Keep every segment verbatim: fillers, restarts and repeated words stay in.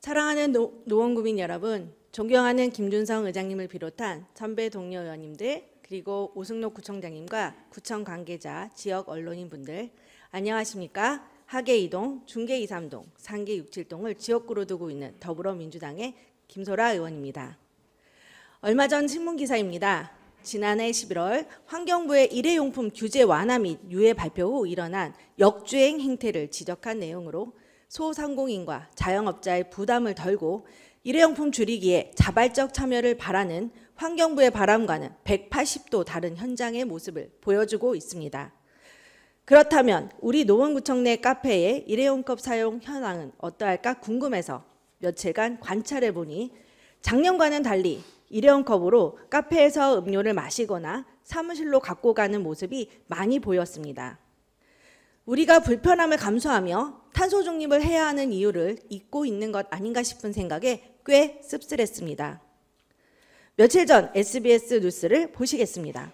사랑하는 노, 노원구민 여러분, 존경하는 김준성 의장님을 비롯한 선배 동료 의원님들, 그리고 오승록 구청장님과 구청 관계자, 지역 언론인분들 안녕하십니까? 하계 이 동, 중계 이, 삼 동, 상계 육, 칠 동을 지역구로 두고 있는 더불어민주당의 김소라 의원입니다. 얼마 전 신문기사입니다. 지난해 십일월 환경부의 일회용품 규제 완화 및 유예 발표 후 일어난 역주행 행태를 지적한 내용으로 소상공인과 자영업자의 부담을 덜고 일회용품 줄이기에 자발적 참여를 바라는 환경부의 바람과는 백팔십 도 다른 현장의 모습을 보여주고 있습니다. 그렇다면 우리 노원구청 내 카페의 일회용컵 사용 현황은 어떠할까 궁금해서 며칠간 관찰해 보니 작년과는 달리 일회용컵으로 카페에서 음료를 마시거나 사무실로 갖고 가는 모습이 많이 보였습니다. 우리가 불편함을 감수하며 탄소 중립을 해야 하는 이유를 잊고 있는 것 아닌가 싶은 생각에 꽤 씁쓸했습니다. 며칠 전 에스비에스 뉴스를 보시겠습니다.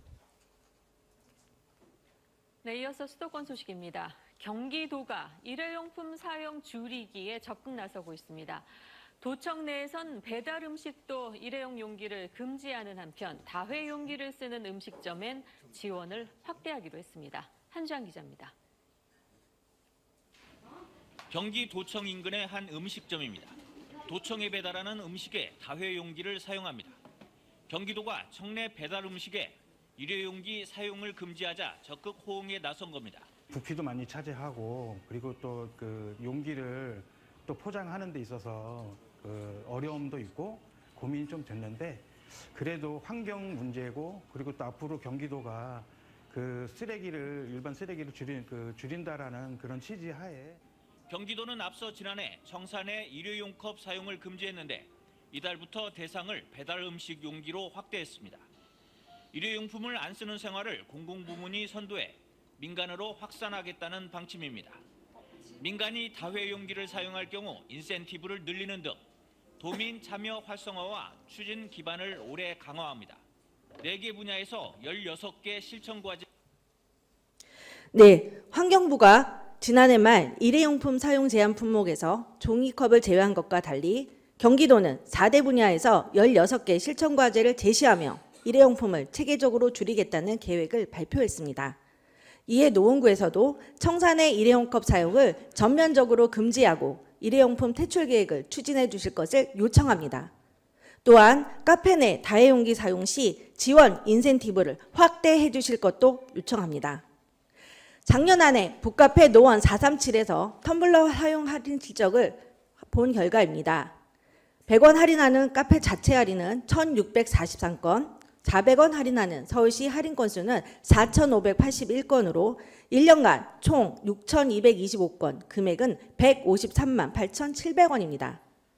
네, 이어서 수도권 소식입니다. 경기도가 일회용품 사용 줄이기에 적극 나서고 있습니다. 도청 내에선 배달 음식도 일회용 용기를 금지하는 한편 다회 용기를 쓰는 음식점엔 지원을 확대하기로 했습니다. 한주환 기자입니다. 경기 도청 인근의 한 음식점입니다. 도청에 배달하는 음식에 다회 용기를 사용합니다. 경기도가 청내 배달 음식에 일회용기 사용을 금지하자 적극 호응에 나선 겁니다. 부피도 많이 차지하고 그리고 또 그 용기를 또 포장하는 데 있어서 그 어려움도 있고 고민이 좀 됐는데 그래도 환경 문제고 그리고 또 앞으로 경기도가 그 쓰레기를 일반 쓰레기를 줄인 그 줄인다라는 그런 취지하에 경기도는 앞서 지난해 청산의 일회용컵 사용을 금지했는데 이달부터 대상을 배달 음식 용기로 확대했습니다. 일회용품을 안 쓰는 생활을 공공부문이 선도해 민간으로 확산하겠다는 방침입니다. 민간이 다회 용기를 사용할 경우 인센티브를 늘리는 등 도민 참여 활성화와 추진 기반을 올해 강화합니다. 네 개 분야에서 열여섯 개 실천 과제. 네, 환경부가 지난해 말 일회용품 사용 제한 품목에서 종이컵을 제외한 것과 달리 경기도는 사 대 분야에서 열여섯 개 실천 과제를 제시하며 일회용품을 체계적으로 줄이겠다는 계획을 발표했습니다. 이에 노원구에서도 청산의 일회용컵 사용을 전면적으로 금지하고 일회용품 퇴출 계획을 추진해 주실 것을 요청합니다. 또한 카페 내 다회용기 사용 시 지원 인센티브를 확대해 주실 것도 요청합니다. 작년 한 해 북카페 노원 사삼칠에서 텀블러 사용 할인 실적을 본 결과입니다. 백 원 할인하는 카페 자체 할인은 천육백사십삼 건, 사백 원 할인하는 서울시 할인 건수는 사천오백팔십일 건으로 일 년간 총 육천이백이십오 건, 금액은 백오십삼만 팔천칠백 원입니다.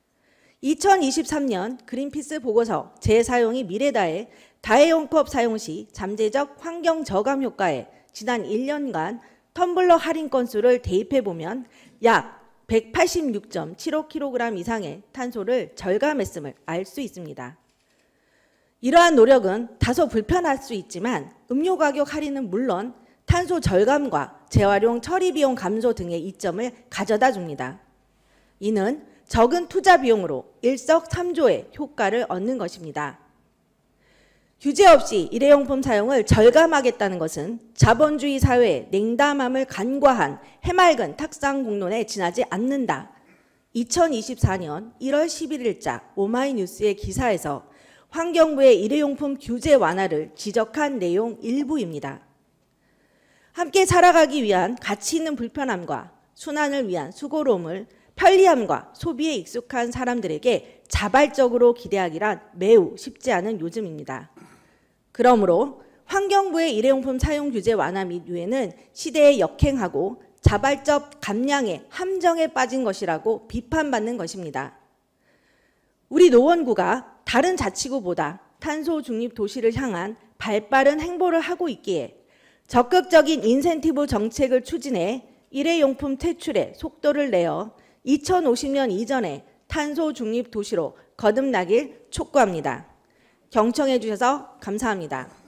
이천이십삼 년 그린피스 보고서 재사용이 미래다의 다회용컵 사용 시 잠재적 환경 저감 효과에 지난 일 년간 텀블러 할인 건수를 대입해보면 약 백팔십육 점 칠오 킬로그램 이상의 탄소를 절감했음을 알 수 있습니다. 이러한 노력은 다소 불편할 수 있지만 음료 가격 할인은 물론 탄소 절감과 재활용 처리 비용 감소 등의 이점을 가져다 줍니다. 이는 적은 투자 비용으로 일석삼조의 효과를 얻는 것입니다. 규제 없이 일회용품 사용을 절감하겠다는 것은 자본주의 사회의 냉담함을 간과한 해맑은 탁상 공론에 지나지 않는다. 이천이십사 년 일월 십일일자 오마이뉴스의 기사에서 환경부의 일회용품 규제 완화를 지적한 내용 일부입니다. 함께 살아가기 위한 가치 있는 불편함과 순환을 위한 수고로움을 편리함과 소비에 익숙한 사람들에게 자발적으로 기대하기란 매우 쉽지 않은 요즘입니다. 그러므로 환경부의 일회용품 사용 규제 완화 및 유예는 시대에 역행하고 자발적 감량의 함정에 빠진 것이라고 비판받는 것입니다. 우리 노원구가 다른 자치구보다 탄소 중립 도시를 향한 발빠른 행보를 하고 있기에 적극적인 인센티브 정책을 추진해 일회용품 퇴출에 속도를 내어 이천오십 년 이전에 탄소 중립 도시로 거듭나길 촉구합니다. 경청해 주셔서 감사합니다.